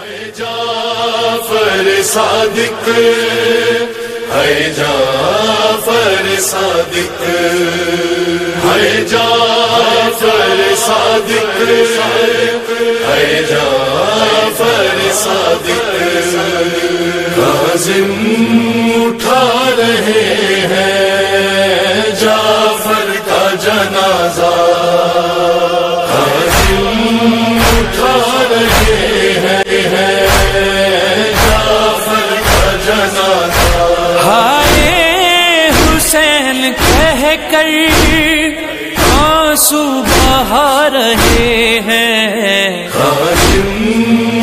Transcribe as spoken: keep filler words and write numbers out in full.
جعفر صادق ہے جعفر صادق ہے جعفر صادق ہے جعفر صادق کاظم اٹھا رہے ہیں جعفر کا جنازہ کاظم اٹھا رہے ہیں جعفر کا جنازہ ہائے حسین کہہ کر آنسو بہا رہے ہیں کاظم